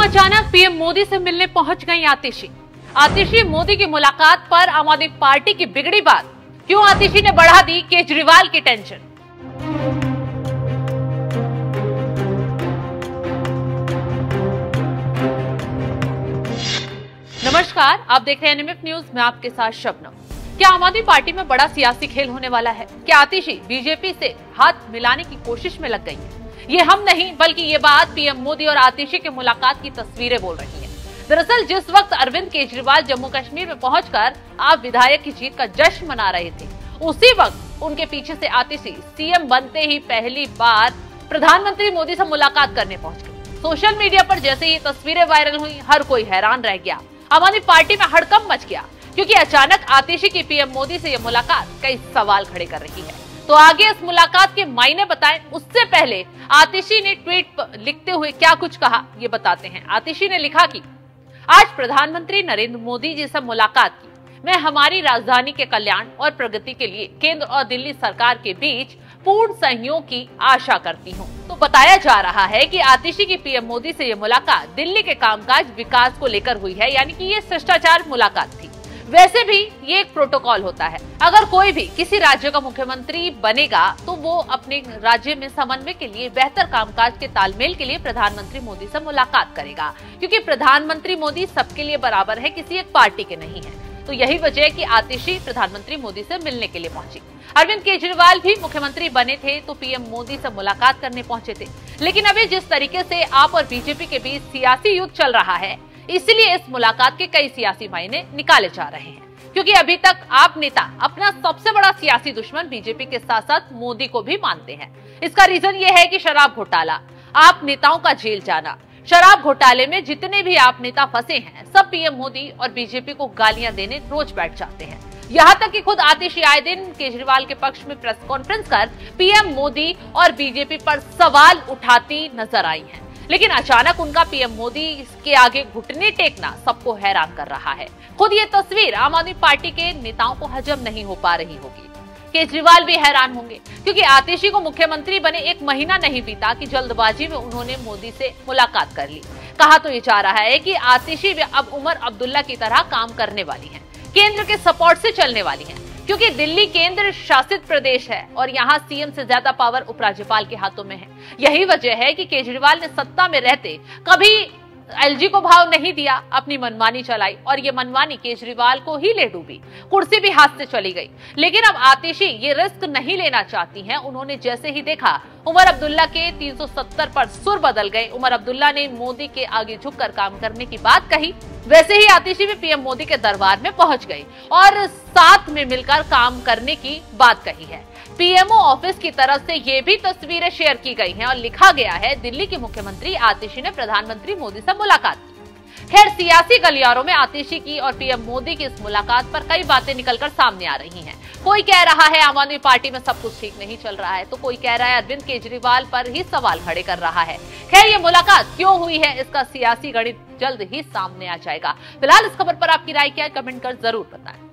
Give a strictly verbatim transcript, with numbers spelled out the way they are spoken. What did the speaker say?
अचानक पीएम मोदी से मिलने पहुंच गई आतिशी। आतिशी मोदी की मुलाकात पर आम आदमी पार्टी की बिगड़ी बात। क्यों आतिशी ने बढ़ा दी केजरीवाल की टेंशन। नमस्कार, आप देख रहे हैं एनएमएफ न्यूज में आपके साथ शबनम। क्या आम आदमी पार्टी में बड़ा सियासी खेल होने वाला है? क्या आतिशी बीजेपी से हाथ मिलाने की कोशिश में लग गई है? ये हम नहीं बल्कि ये बात पीएम मोदी और आतिशी की मुलाकात की तस्वीरें बोल रही हैं। दरअसल जिस वक्त अरविंद केजरीवाल जम्मू कश्मीर में पहुंचकर आप विधायक की जीत का जश्न मना रहे थे, उसी वक्त उनके पीछे से आतिशी सीएम बनते ही पहली बार प्रधानमंत्री मोदी से मुलाकात करने पहुंच गई। सोशल मीडिया पर जैसे ये तस्वीरें वायरल हुई, हर कोई हैरान रह गया। आम आदमी पार्टी में हड़कंप मच गया क्योंकि अचानक आतिशी की पीएम मोदी से यह मुलाकात कई सवाल खड़े कर रही है। तो आगे इस मुलाकात के मायने बताएं, उससे पहले आतिशी ने ट्वीट लिखते हुए क्या कुछ कहा ये बताते हैं। आतिशी ने लिखा कि आज प्रधानमंत्री नरेंद्र मोदी जी से मुलाकात की। मैं हमारी राजधानी के कल्याण और प्रगति के लिए केंद्र और दिल्ली सरकार के बीच पूर्ण सहयोग की आशा करती हूं। तो बताया जा रहा है कि आतिशी की पीएम मोदी से यह मुलाकात दिल्ली के कामकाज विकास को लेकर हुई है, यानी कि ये शिष्टाचार मुलाकात थी। वैसे भी ये एक प्रोटोकॉल होता है। अगर कोई भी किसी राज्य का मुख्यमंत्री बनेगा तो वो अपने राज्य में समन्वय के लिए, बेहतर कामकाज के तालमेल के लिए प्रधानमंत्री मोदी से मुलाकात करेगा, क्योंकि प्रधानमंत्री मोदी सबके लिए बराबर है, किसी एक पार्टी के नहीं है। तो यही वजह है कि आतिशी प्रधानमंत्री मोदी से मिलने के लिए पहुंची। अरविंद केजरीवाल भी मुख्यमंत्री बने थे तो पीएम मोदी से मुलाकात करने पहुंचे थे। लेकिन अभी जिस तरीके से आप और बीजेपी के बीच सियासी युद्ध चल रहा है, इसलिए इस मुलाकात के कई सियासी मायने निकाले जा रहे हैं, क्योंकि अभी तक आप नेता अपना सबसे बड़ा सियासी दुश्मन बीजेपी के साथ साथ मोदी को भी मानते हैं। इसका रीजन ये है कि शराब घोटाला, आप नेताओं का जेल जाना। शराब घोटाले में जितने भी आप नेता फंसे हैं, सब पीएम मोदी और बीजेपी को गालियां देने रोज बैठ जाते हैं। यहाँ तक कि खुद आतिशी आए दिन केजरीवाल के पक्ष में प्रेस कॉन्फ्रेंस कर पीएम मोदी और बीजेपी पर सवाल उठाती नजर आई हैं। लेकिन अचानक उनका पीएम मोदी के आगे घुटने टेकना सबको हैरान कर रहा है। खुद ये तस्वीर आम आदमी पार्टी के नेताओं को हजम नहीं हो पा रही होगी। केजरीवाल भी हैरान होंगे क्योंकि आतिशी को मुख्यमंत्री बने एक महीना नहीं बीता कि जल्दबाजी में उन्होंने मोदी से मुलाकात कर ली। कहा तो ये जा रहा है कि आतिशी भी अब उमर अब्दुल्ला की तरह काम करने वाली है, केंद्र के सपोर्ट से चलने वाली है, क्योंकि दिल्ली केंद्र शासित प्रदेश है और यहाँ सीएम से ज्यादा पावर उपराज्यपाल के हाथों में है। यही वजह है कि केजरीवाल ने सत्ता में रहते कभी एलजी को भाव नहीं दिया, अपनी मनमानी चलाई और ये मनमानी केजरीवाल को ही ले डूबी। कुर्सी भी हाथ से चली गई। लेकिन अब आतिशी ये रिस्क नहीं लेना चाहती हैं। उन्होंने जैसे ही देखा उमर अब्दुल्ला के तीन सौ सत्तर पर सुर बदल गए, उमर अब्दुल्ला ने मोदी के आगे झुककर काम करने की बात कही, वैसे ही आतिशी भी पीएम मोदी के दरबार में पहुंच गई और साथ में मिलकर काम करने की बात कही है। पीएमओ ऑफिस की तरफ से ये भी तस्वीरें शेयर की गई हैं और लिखा गया है, दिल्ली के मुख्यमंत्री आतिशी ने प्रधानमंत्री मोदी से मुलाकात की। खैर, सियासी गलियारों में आतिशी की और पीएम मोदी की इस मुलाकात पर कई बातें निकलकर सामने आ रही हैं। कोई कह रहा है आम आदमी पार्टी में सब कुछ ठीक नहीं चल रहा है, तो कोई कह रहा है अरविंद केजरीवाल पर ही सवाल खड़े कर रहा है। खैर, ये मुलाकात क्यों हुई है, इसका सियासी गणित जल्द ही सामने आ जाएगा। फिलहाल इस खबर पर आपकी राय क्या है, कमेंट कर जरूर बताएं।